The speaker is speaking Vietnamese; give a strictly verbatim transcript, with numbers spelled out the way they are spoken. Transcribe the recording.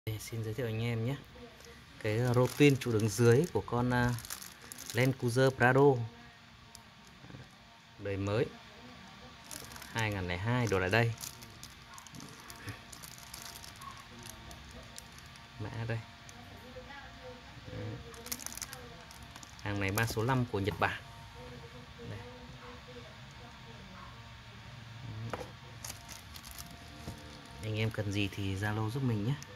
Để xin giới thiệu anh em nhé, cái rô twin trụ đứng dưới của con uh, Land Cruiser Prado đời mới hai nghìn lẻ hai đổ lại đây. Mã đây. Hàng này mã số năm của Nhật Bản. Đây. Anh em cần gì thì Zalo giúp mình nhé.